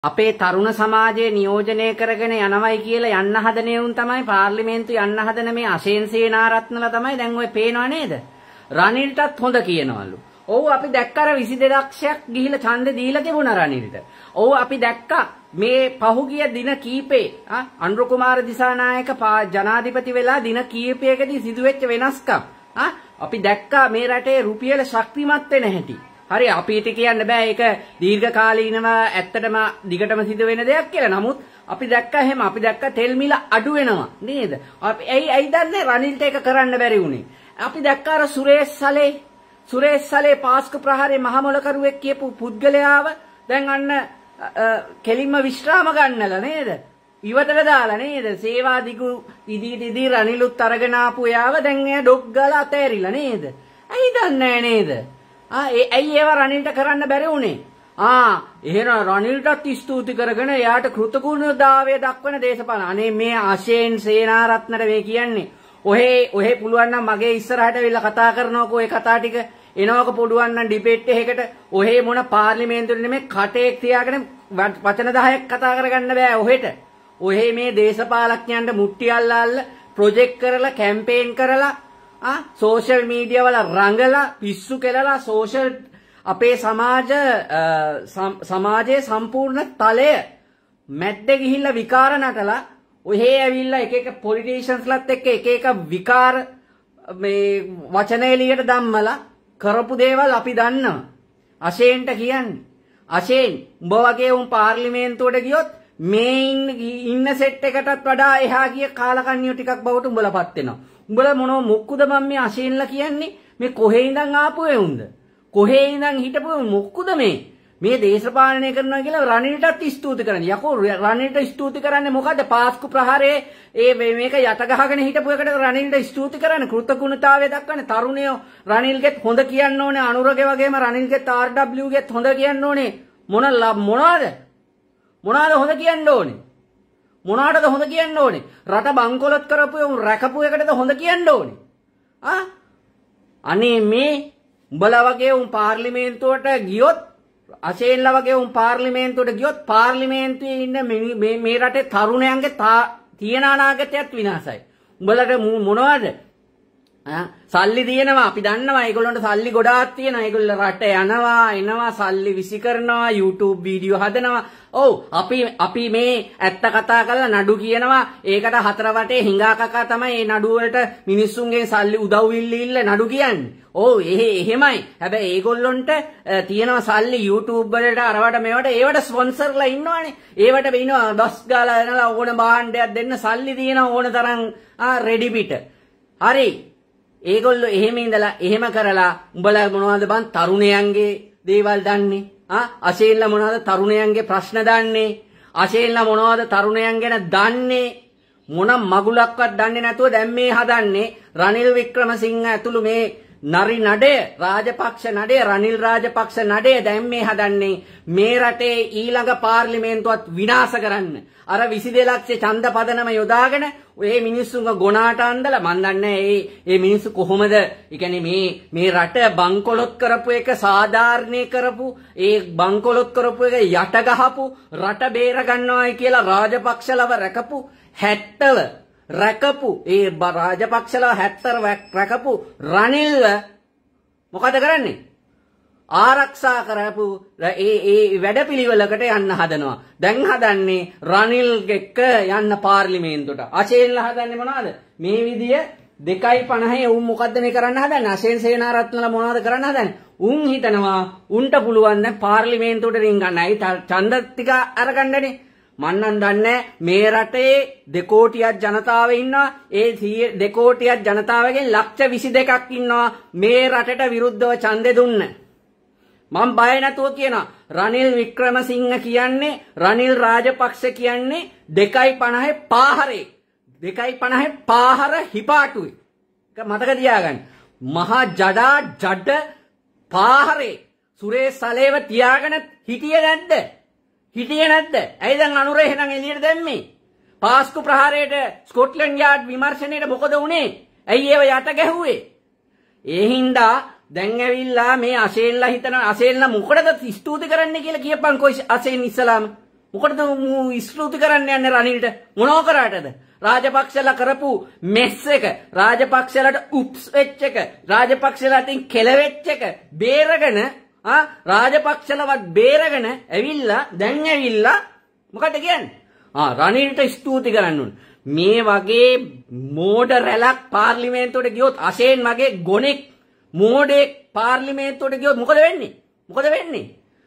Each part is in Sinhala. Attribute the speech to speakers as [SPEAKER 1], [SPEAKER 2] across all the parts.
[SPEAKER 1] අපේ තරුණ සමාජයේ නියෝජනය කරගෙන යනවයි කියලා යන්න හදන උන් තමයි පාර්ලිමේන්තු යන්න හදන මේ අශේන් සේනාරත්නලා තමයි දැන් ඔය පේනව නේද? රනිල්ටත් හොඳ කියනවලු. ඔව් අපි දැක්ක අර 22 ලක්ෂයක් ගිහිල්ලා ඡන්දේ දීලා තිබුණා රනිල්ට. ඔව් අපි දැක්කා මේ පහුගිය දින කීපේ අනුර කුමාර දිසානායක ජනාධිපති වෙලා දින කීපයකදී සිදුවෙච්ච වෙනස්කම් අපි දැක්කා මේ රටේ රුපියල ශක්තිමත් වෙන හැටි. හරි අපිට කියන්න බෑ ඒක දීර්ඝකාලීනව ඇත්තටම දිගටම සිදු වෙන දෙයක් කියලා. නමුත් අපි දැක්කා එහෙම අපි දැක්කා තෙල් මිල අඩු වෙනවා නේද? අපි ඇයි දන්නේ රනිල්ට ඒක කරන්න බැරි වුණේ? අපි දැක්කා අර සුරේෂ් සලේ පාස්කු ප්‍රහාරයේ මහමොලකරුවෙක් කියපු පුද්ගලයාව දැන් අන්න කෙලින්ම විශ්‍රාම ගන්නලා නේද? ඉවතට දාලා නේද? සේවා දිගු ඉදී රනිලුත් අරගෙන ආපු යාව දැන් එයා ඩොග් ගාලා අතෑරිලා නේද? ඇයි දන්නේ නේද? ඇයි ඒව රනිල්ට කරන්න බැරි වුණේ? එහෙනම් රනිල්ටත් ස්තුති කරගෙන එයාට කෘතඥතාවය දක්වන දේශපාලන. අනේ මේ අශේන් සේනාරත්නට මේ කියන්නේ. ඔහේ පුළුවන් නම් මගේ ඉස්සරහට වෙලා කතා කරනකො ඒ කතා ටික එනවක පුළුවන් නම් ඩිබේට් එකකට ඔහේ මොන පාර්ලිමේන්තුවේ නෙමෙයි කටේක් තියාගෙන වචන 10ක් කතා කරගන්න බෑ ඔහෙට. ඔහේ මේ දේශපාලඥයන්ට මුට්ටි අල්ල ප්‍රොජෙක්ට් කරලා කැම්පේන් කරලා සෝෂල් මීඩියා වල රංගලා පිස්සු කෙලලා සෝෂල් අපේ සමාජයේ සම්පූර්ණ තලය මැද්දේ ගිහිල්ලා විකාර නටලා ඔහේ ඇවිල්ලා එක පොලිටිෂියන්ස්ලත් එක්ක එක විකාර මේ වචන එළියට ධම්මලා කරපු දේවල් අපි දන්නවා. අශේන්ට කියන්නේ අශේන් උඹ වගේ උන් පාර්ලිමේන්තුවට ගියොත් මේ ඉන්න සෙට් එකටත් වඩා එහා ගිය කාලකන්ණියෝ ටිකක් බවට උඹලපත් වෙනවා. උඹලා මොනව මොක්කුද මම මේ අශේන්ලා කියන්නේ? මේ කොහේ ඉඳන් ආපු එවුන්ද? කොහේ ඉඳන් හිටපු මොක්කුද මේ දේශපාලනය කරනවා කියලා රනිල්ටත් ස්තුති කරන්නේ. යකෝ රනිල්ට ස්තුති කරන්නේ මොකද්ද? පාස්කු ප්‍රහාරයේ මේක යට ගහගෙන හිටපු එකට රනිල්ට ස්තුති කරන්නේ කෘතඥතාවය දක්වන්නේ. තරුණයෝ රනිල්ගෙත් හොඳ කියන්න ඕනේ. අනුරගේ වගේම රනිල්ගෙත් RWගෙත් හොඳ කියන්න ඕනේ. මොනවාද හොඳ කියන්න ඕනේ? මොනවාටද හොඳ කියන්න ඕනේ? රට බංකොලොත් කරපු රැකපු එකටද හොඳ කියන්න ඕනේ? අනේ මේ උඹලා වගේ පාර්ලිමේන්තුවට ගියොත් අශේන්ලා වගේ පාර්ලිමේන්තුවට ගියොත් පාර්ලිමේන්තුවේ ඉන්න මේ රටේ තරුණයන්ගේ තියෙන අනාගතයත් විනාශයි. උඹලට මොනවද? සල්ලි තියෙනවා අපි දන්නවා ඒගොල්ලන්ට සල්ලි ගොඩාක් තියෙනවා. ඒගොල්ලෝ රට එනවා සල්ලි විසි කරනවා YouTube වීඩියෝ හදනවා. ඔව් අපි මේ ඇත්ත කතා කරලා නඩු කියනවා. ඒකට හතර වටේ හිඟා කකා තමයි මේ නඩු වලට මිනිස්සුන්ගෙන් සල්ලි උදව් ඉල්ල නඩු කියන්නේ. ඔව් එහෙමයි. හැබැයි ඒගොල්ලොන්ට තියෙනවා සල්ලි YouTube වලට අරවට මේවට ඒවට ස්පොන්සර්ලා ඉන්නවනේ. ඒවට ඉන්නවා බස් ගාලා එනලා ඕන භාණ්ඩයක් දෙන්න සල්ලි තියෙනවා ඕන තරම් රෙඩි පිට. හරි. ඒගොල්ලෝ එහෙම ඉඳලා එහෙම කරලා උඹලා මොනවද බං තරුණයන්ගේ දේවල් දන්නේ? අශේන්ලා මොනවද තරුණයන්ගේ ප්‍රශ්න දන්නේ? අශේන්ලා මොනවද තරුණයන් ගැන දන්නේ? මොන මගුලක්වත් දන්නේ නැතුව දැන් මේ හදන්නේ රනිල් වික්‍රමසිංහ ඇතුළු මේ නරි නඩය රාජපක්ෂ නඩය රනිල් රාජපක්ෂ නඩය දැන් මේ හදන්නේ මේ රටේ ඊළඟ පාර්ලිමේන්තුවත් විනාශ කරන්න. අර 22 ලක්ෂ ඡන්ද පදනම යොදාගෙන ඔය මිනිස්සුන්ව ගොනාට අන්දලා මන් දන්නේ මේ මිනිස්සු කොහොමද මේ රට බංකොලොත් කරපු එක සාධාරණේ කරපු ඒ බංකොලොත් කරපු එක යට ගහපු රට බේර ගන්නවායි කියලා රාජපක්ෂලව රැකපු 70 රැකපු ඒ රාජපක්ෂලව 70 රැකපු රනිල්ව මොකද කරන්නේ? ආරක්ෂා කරපු ඒ වැඩපිළිවෙලකට යන්න හදනවා. දැන් හදන්නේ රනිල් එක්ක යන්න පාර්ලිමේන්තුවට. අශේන්ලා හදන්නේ මොනවද? මේ විදිය 2.50 උන් මොකද්ද මේ කරන්න හදන්නේ? අශේන් සේනාරත්නලා මොනවද කරන්න හදන්නේ? උන් හිතනවා උන්ට පුළුවන් දැන් පාර්ලිමේන්තුවට රින්ගන්නයි ඡන්ද ටික අරගන්නනේ. මන්නම් දන්නේ මේ රටේ 2 කෝටියක් ජනතාව ඉන්නවා. ඒ 2 කෝටියක් ජනතාවගෙන් ලක්ෂ 22ක් ඉන්නවා මේ රටට විරුද්ධව ඡන්දෙ දුන්න. මම බය නැතුව කියනවා රනිල් වික්‍රමසිංහ කියන්නේ රනිල් රාජපක්ෂ කියන්නේ 2.50 පාහරේ 2.50 පාහර හිපාටුයි. ඒක මතක තියාගන්න. මහා ජඩ පාහරේ සුරේෂ් සලේව තියාගෙන හිටියේ නැද්ද? ඇයි දැන් අනුර එහෙනම් එළියට දැම්මේ? පාස්කු ප්‍රහාරයට ස්කොට්ලන්ඩ් යාඩ් විමර්ශනයේට මොකද වුනේ? ඇයි ඒව යට ගැහුවේ? ඒ හින්දා දැන් ඇවිල්ලා මේ අශේන්ලා හිතන අශේන්ලා මොකටද ස්තුති කරන්න කියලා කියපන්කෝ අශේන් ඉස්සලාම මොකටද ස්තුති කරන්න යන්නේ රනිල්ට? මොනව කරාටද? රාජපක්ෂලා කරපු මෙස් එක, රාජපක්ෂලාට උප්ස් වෙච්ච එක, රාජපක්ෂලාටින් කෙලවෙච්ච එක බේරගෙන රාජපක්ෂලවත් බේරගෙන ඇවිල්ලා දැන් ඇවිල්ලා මොකද කියන්නේ? රනිල්ට ස්තුති කරන්න ඕන. මේ වගේ මෝඩ රැලක් පාර්ලිමේන්තුවට ගියොත් අශේන් වගේ ගොනෙක් මෝඩෙක් පාර්ලිමේන්තුවට ගියොත් මොකද වෙන්නේ? මොකද වෙන්නේ?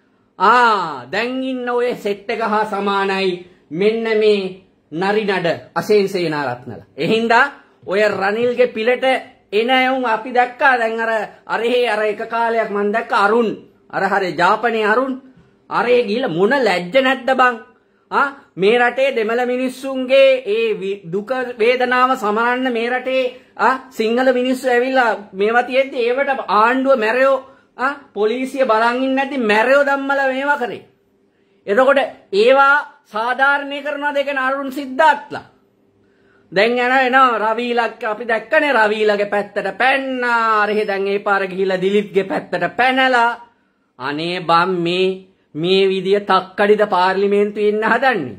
[SPEAKER 1] දැන් ඉන්න ඔය සෙට් එක හා සමානයි මෙන්න මේ නරි නඩ අශේන් සේනාරත්නලා. එහින්දා ඔය රනිල්ගේ පිළට එන යුන් අපි දැක්කා. දැන් අර එක කාලයක් මම දැක්කා අරුන් හරි ජාපනයේ අරේ ගිහිල්ලා මොන ලැජ්ජ නැද්ද බං? මේ රටේ දෙමළ මිනිස්සුන්ගේ ඒ දුක වේදනාව සමරන්න මේ රටේ සිංහල මිනිස්සු ඇවිල්ලා මේවා තියෙද්දි ඒවට ආණ්ඩුව මැරයෝ පොලිසිය බලන් ඉන්නේ නැති මැරයෝ ධම්මලා මේවා කරේ. එතකොට ඒවා සාධාරණී කරනවා දෙකන අරුන් සිද්ධාර්ථලා. දැන් එනවා රවීලක් අපි දැක්කනේ රවීලගේ පැත්තට පැන්නා. අරේ දැන් ඒ පාර ගිහිල්ලා දිලිත්ගේ පැත්තට පැනලා. අනේ බම් මේ විදිය තක්කඩිද පාර්ලිමේන්තුවේ ඉන්න හදන්නේ?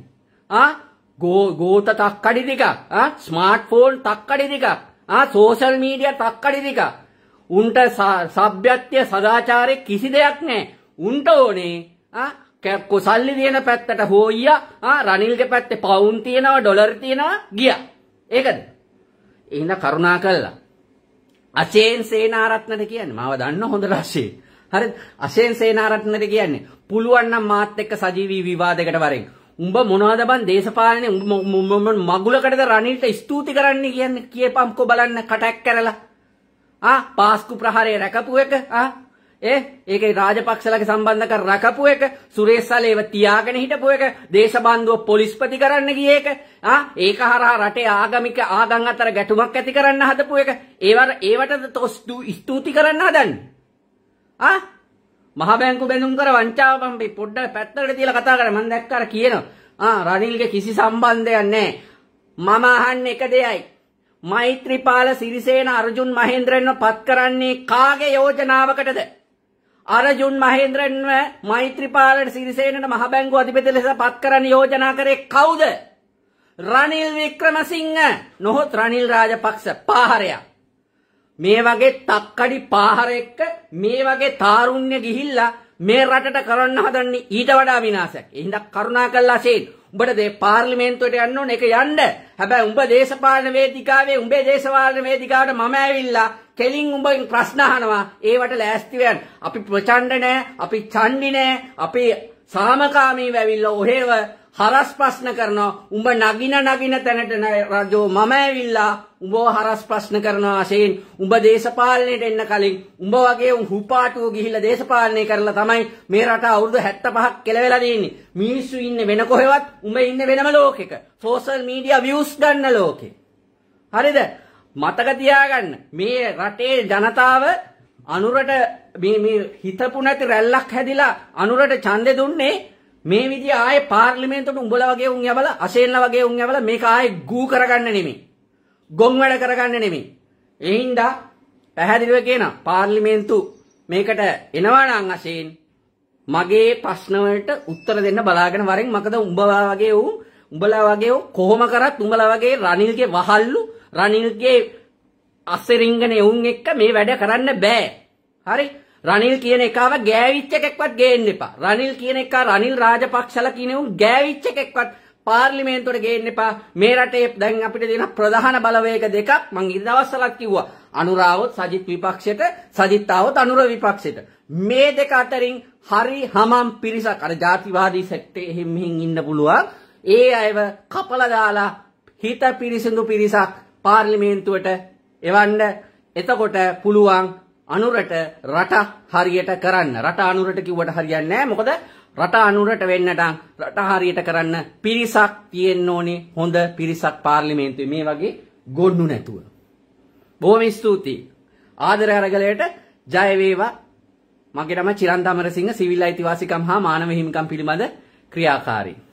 [SPEAKER 1] ගෝත තක්කඩි ටිකක්, ස්මාර්ට්ෆෝන් තක්කඩි ටිකක්, සෝෂල් මීඩියා තක්කඩි ටිකක්. උන්ට සભ્યත්වය සදාචාරයේ කිසි දෙයක් නැහැ. උන්ට ඕනේ සල්ලි දෙන පැත්තට හොයියා රනිල්ගේ පැත්තේ පවුන් තියනවා ඩොලර් තියනවා ගියා. ඒකද? එහෙනම් කරුණා කළා අශේන් සේනාරත්නට කියන්නේ මාව දන්න හොඳට අශේන්. හරිද? අශේන් සේනාරත්නට කියන්නේ පුළුවන් නම් මාත් එක්ක සජීවී විවාදයකට වරෙන්. උඹ මොනවද බන් දේශපාලනේ මගුලකටද රනිල්ට ස්තුති කරන්න කියන්නේ? කියපම්කෝ බලන්න කටක් කරලා. පාස්කු ප්‍රහාරය රැකපු එක ඒකේ රාජපක්ෂලගේ සම්බන්ධක රැකපු එක සුරේෂ් සලේව තියාගෙන හිටපු එක දේශබන්ධුව පොලිස්පති කරන්න ගිය එක ඒක හරහා රටේ ආගමික ආගම් අතර ගැටුමක් ඇති කරන්න හදපු එක ඒවටද ස්තුති කරන්න හදන්නේ මහ බැංකු බැඳුම් කර වංචාව පම්පි පොඩ්ඩක් පැත්තකට තියලා කතා කරා මම දැක්ක අර කියනවා රනිල්ගේ කිසි සම්බන්ධයක් නැහැ මම අහන්නේ එක දෙයයි මෛත්‍රීපාල සිරිසේන අර්ජුන් මහේන්ද්‍රන්ව පත් කරන්නේ කාගේ යෝජනාවකටද? අර්ජුන් මහේන්ද්‍රන්ව මෛත්‍රීපාල සිරිසේනට මහ බැංකුව අධිපති ලෙස පත් කරන්න යෝජනා කරේ කවුද? රනිල් වික්‍රමසිංහ නොහොත් රනිල් රාජපක්ෂ පාහරයා. මේ වගේ තක්කඩි පාහර එක්ක මේ වගේ තාරුණ්‍ය ගිහිල්ලා මේ රටට කරන්න හදන්නේ ඊට වඩා විනාශයක්. ඒ හින්දා කරුණාකරලා සේන් උඹට පාර්ලිමේන්තුවට යන්න ඕනේ ඒක යන්න. හැබැයි උඹ දේශපාලන වේදිකාවේ උඹේ දේශපාලන වේදිකාවට මම ඇවිල්ලා කෙලින් උඹෙන් ප්‍රශ්න අහනවා. ඒවට ලෑස්ති වෙන්න. අපි ප්‍රචණ්ඩ නෑ, අපි ඡණ්ඩි නෑ, අපි සාමකාමීව ඇවිල්ලා ඔහෙව හරස් ප්‍රශ්න කරනවා. උඹ නගින තැනට රජෝ මම ඇවිල්ලා උඹව හරස් ප්‍රශ්න කරනවා වශයෙන් උඹ දේශපාලනයට එන්න කලින් උඹ වගේ හුපාටුව ගිහිල්ලා දේශපාලනය කරලා තමයි මේ රට අවුරුදු 75ක් කෙලවෙලා තියෙන්නේ. මිනිස්සු ඉන්නේ වෙන කොහෙවත් උඹ ඉන්නේ වෙනම ලෝකෙක. සෝෂල් මීඩියා views ගන්න ලෝකෙ. හරිද? මතක තියාගන්න මේ රටේ ජනතාව අනුරට මේ හිතපු නැති රැල්ලක් හැදිලා අනුරට ඡන්දෙ දුන්නේ මේ විදිය ආයේ පාර්ලිමේන්තුවට උඹලා වගේ උන් යවලා අශේන්ලා වගේ උන් යවලා මේක ආයේ ගූ කරගන්න නෙමෙයි. ගොන් වැඩ කරගන්න නෙමෙයි. ඒ හින්දා පැහැදිලිව කියනවා පාර්ලිමේන්තු මේකට එනවා නම් අශේන් මගේ ප්‍රශ්න වලට උත්තර දෙන්න බලාගෙන වරෙන් මොකද උඹලා වගේ කොහොම කරත් උඹලා වගේ රනිල්ගේ වහල්ලු රනිල්ගේ අස්සරින්ගනේ උන් එක්ක මේ වැඩ කරන්න බෑ. හරි? රනිල් කියන එකාව ගෑවිච්ච එකෙක්වත් ගේන්න එපා. රනිල් කියන එකා රනිල් රාජපක්ෂලා කියන උන් ගෑවිච්ච එකෙක්වත් පාර්ලිමේන්තුවට ගේන්න එපා. මේ රටේ දැන් අපිට තියෙන ප්‍රධාන බලවේග දෙකක් මං ඊ දවස්වලක් කිව්වා. අනුරාවොත් සජිත් විපක්ෂයට, සජිත් ආවොත් අනුර විපක්ෂයට. මේ දෙක අතරින් හරි හමම් පිරිසක් අර ජාතිවාදී සෙක්ටේ එහෙම මෙහින් ඉන්න පුළුවන්. ඒ අයව කපලා දාලා හිත පිරිසිදු පිරිසක් පාර්ලිමේන්තුවට එවන්න. එතකොට පුළුවන් අනුරට රට හරියට කරන්න. රට අනුරට කිව්වට හරියන්නේ නැහැ. මොකද රට අනුරට වෙන්න නම් රට හරියට කරන්න පිරිසක් තියෙන්න ඕනේ. හොඳ පිරිසක් පාර්ලිමේන්තුවේ මේ වගේ ගොන්නු නැතුව. බොහොම ස්තුතියි. ආදර අරගලයට ජය වේවා. මගේ නම චිරන්ත අමරසිංහ සිවිල් අයිතිවාසිකම් හා මානව හිමිකම් පිළිබඳ ක්‍රියාකාරී.